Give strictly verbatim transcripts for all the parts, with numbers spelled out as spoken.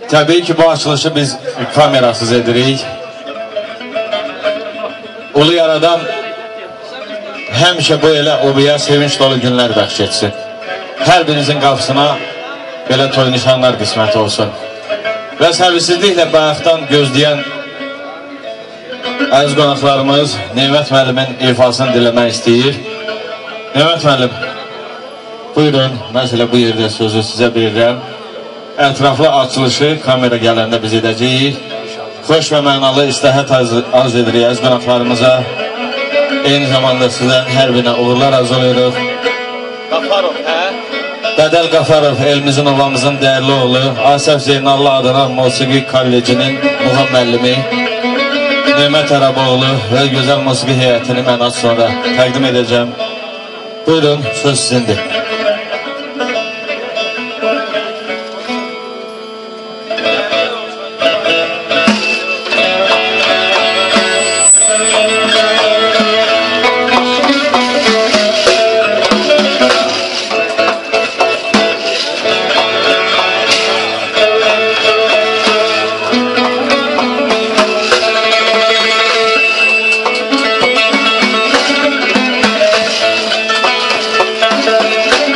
Təbii ki, bu açılışı biz kamerasız edirik. Ulu Yaradan həmişə bu elə obaya sevinç dolu günlər bəxş etsin. Hər birinizin qapısına belə toy nişanlar qismət olsun. Və səbirsizliklə bayaqdan gözləyən əziz qonaqlarımız Nemət müəllimin ifasını dinləmək istəyir. Nemət müəllim, buyurun, məsələ bu yerdə sözü sizə verirəm. Ətraflı açılışı kamera gələndə biz edəcəyik. Xoş və mənalı istəhət arz edirik əziz qonaqlarımıza. Eyni zamanda sizdən hər birinə uğurlar arz oluruq. Qafarov, hə? Bədəl Qafarov, elimizin ovamızın dəyərli oğlu, Asəf Zeynallı adına Musiqi Kollecinin muğam müəllimi, Nemət Əraboğlu və gözəl musiqi heyətini mən az sonra təqdim edəcəm. Buyurun, söz sizindir. Thank you.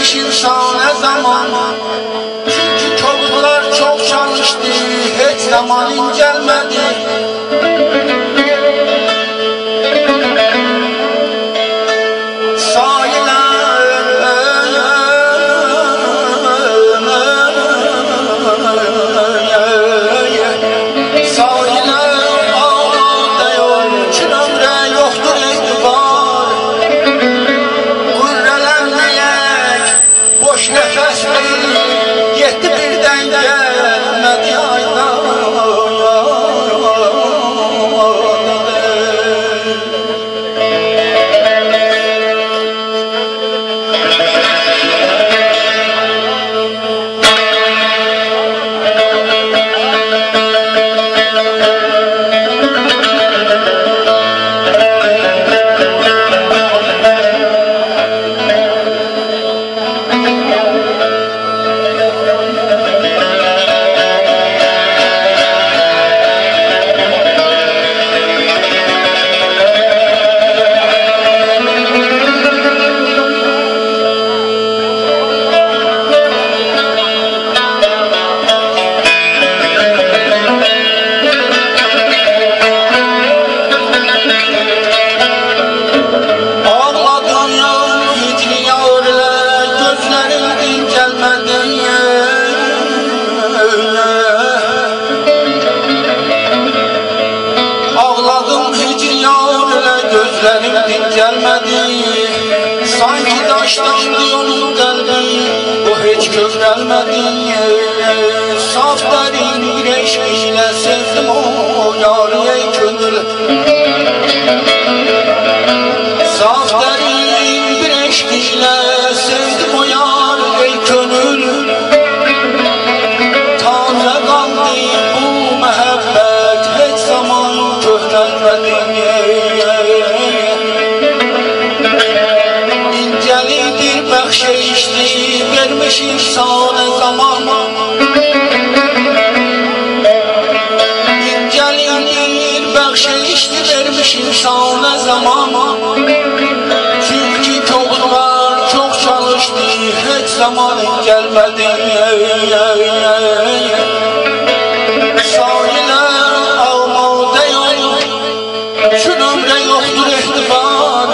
vermiş insana zaman. Çünkü çocuklar çok çalıştı, hiç zaman incelmedi. Yetti birden gelmedi aydan. Gelmedi, sanki taşlandı onun kalbi, o hiç kövrelmedi. Saf derin bir eşk ile sevdim o yarı ey gönül. Saf derin bir eşk ile sevdim o yarı ey gönül. Taze kaldı bu mehabbet, hiç zaman kövrelmedi. Bahşişti vermiş insana zaman. İncelindir bahşişti vermiş insana zaman. Çünkü çocuklar çok çalıştı, hiç zaman gelmedi. Sahile almada yol, şu ömre yoktur ihtibar.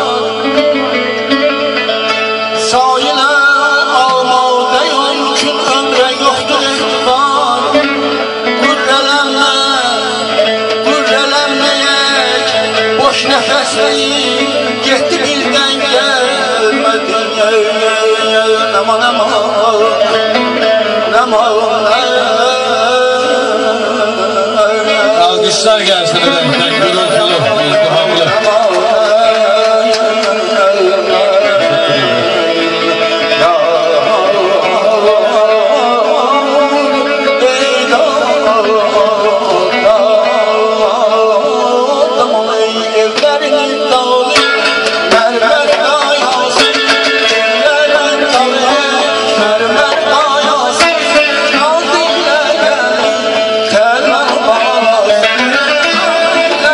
Sahile almada yolkün ömre yoktur ihtibar. Gurrelenme, gurrelenmeyek, boş nefesleyin, gitti birden gelmedi. Aman aman, aman. Alkışlar gelsin efendim, gürültülü, izdihamlı. La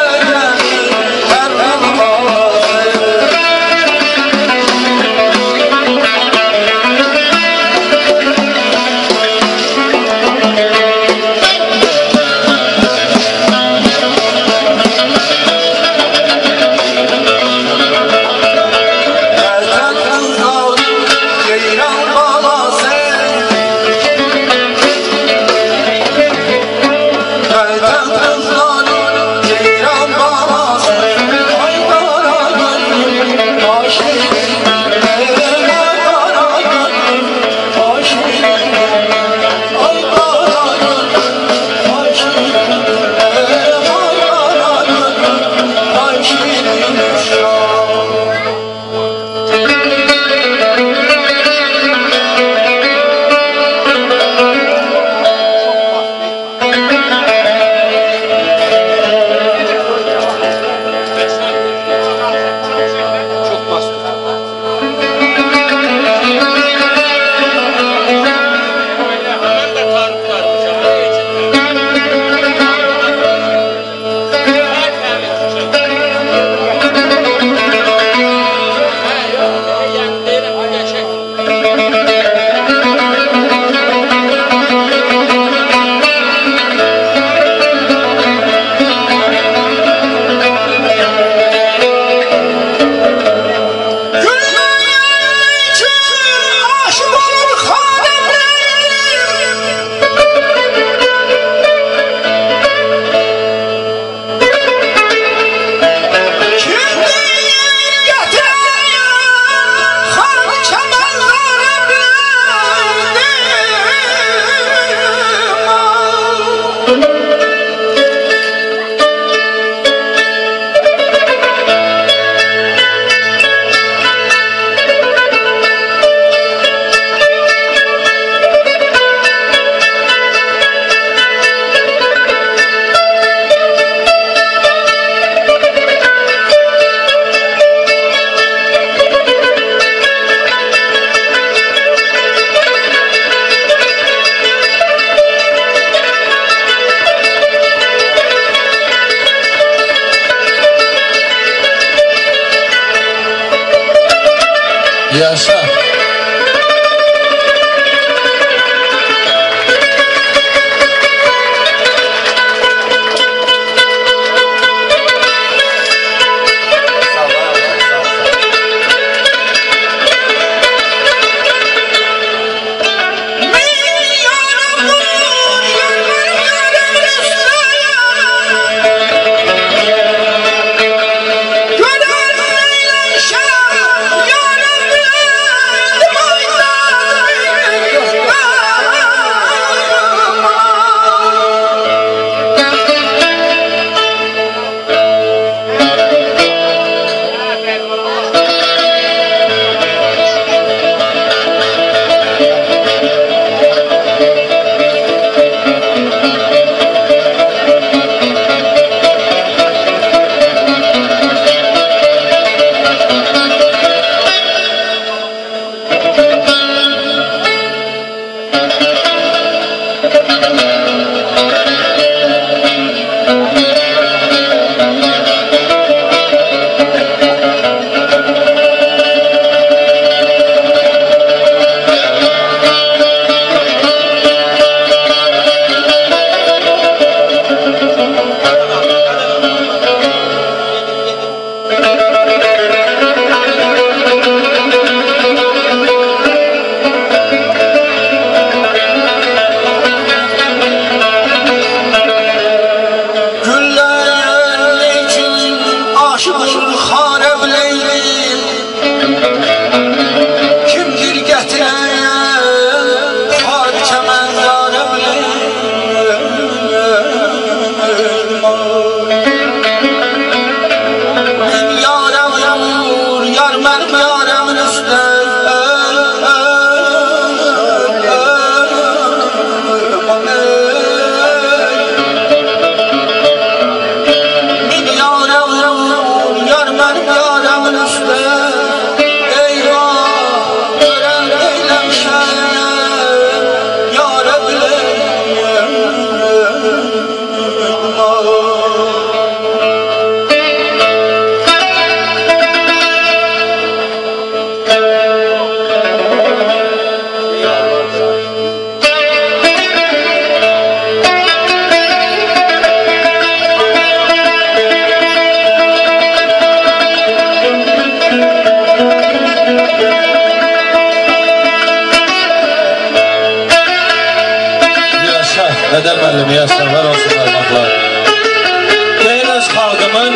Neden müəllimi yaşlar olsun parmaklar. Deyir öz xalqımın,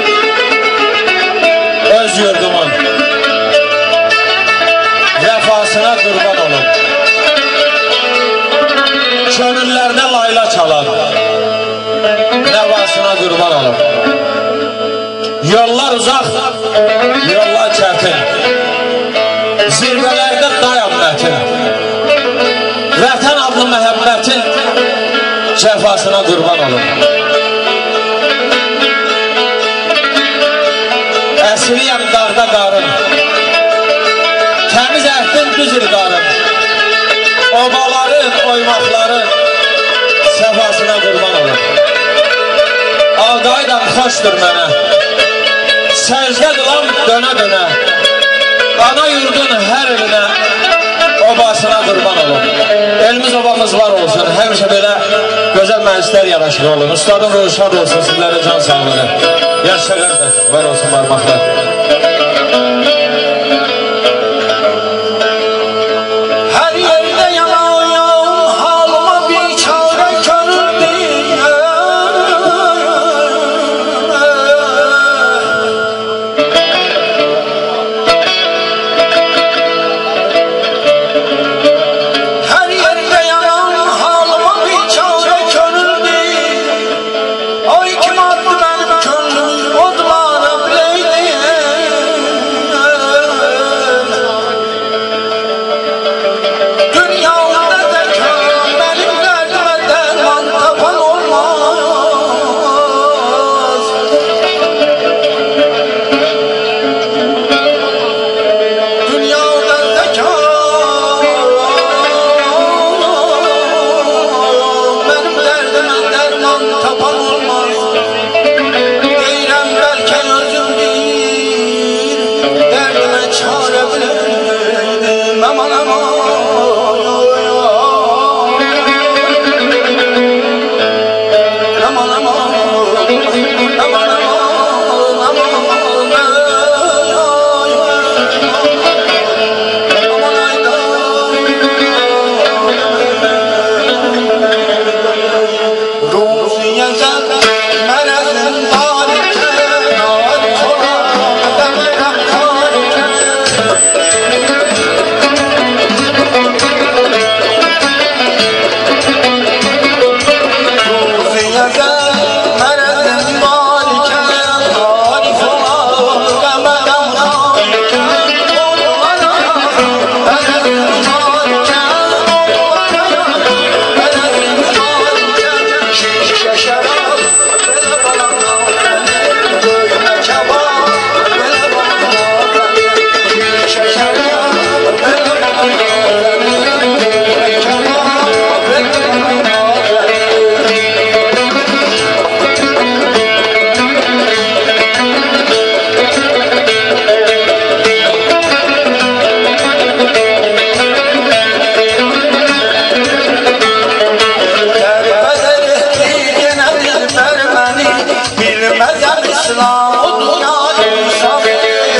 öz yurdumun vəfasına qurban olun. Könüllərdə layla çalan nəvasına qurban olun. Yollar uzaq, yollar çətin, zirvələrdə dayan mətin. Vətən adlı məhəbbətin cəfasına qurban olun. Əsriyəm dağda qarın, təmiz əhdin düz ilqarın, obaların, oymaqların səfasına qurban olun. Ağaydam xoşdur mənə, səcdə qılan dönə-dönə, ana yurdun hər elinə obasına qurban olun. Elimiz obamız var olsun, həmişə belə gözəl məclislər yaraşıq olun. Ustadım ruhu şad olsun, sizlərə can sağlığı. Yaşa qardaş, var olsun parmaqlar. Hər yerdə yanayam, halıma bir çare köründür. Hər yerdə yanam, halıma bir çare köründür. Ay kim adlı mənim könlüm, odlara biləydim. Dünyada zəka, mənim dərdimə dərman tapan olmaz. Dünyada zəka, mənim dərdimə dərman tapan olmaz. Deyirəm bəlkə özüm bir dərdimə çarə biləydim. Aman aman, aman aman, aman aman, aman ayda. Ruziye zəd mərəzin tarikən, ay çolaq dəmərəm tarikən. Ruziye zəd mərəzin tarikən, ay çolaq dəmərəm tarikən. Onlara mərəzin tarikən, onlara mərəzin tarikən. Şişə şərab, belə balana gəlir, döymə kebab, belə balana gəlir. Şişə şərab, belə balana gəlir, döymə kebab, belə balana gəlir. Dərbədər etdi yenə dilbər məni, bilməzəm İslam o dünya insanı.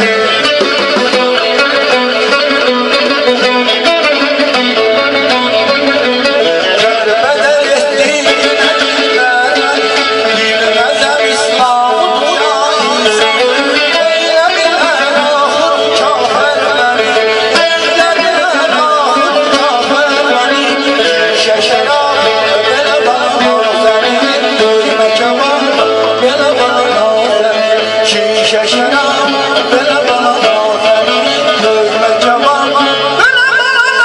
Dərbədər etdi yenə dilbər məni, bilməzəm İslam o dünya insanı. Eylə bilən axır kafir məni, eylə bilən axır kafir məni. Şişə şərab, belə balana gəlir, döymə kebab, belə balana gəlir. Şişə şərab, belə balana gəlir, döymə kebab, belə balana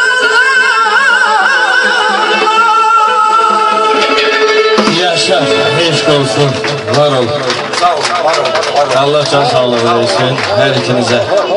gəlir. Yaşa, eşq olsun, var ol. Sağ ol, var ol, var ol. Allah can sağlığı versin hər ikinizə.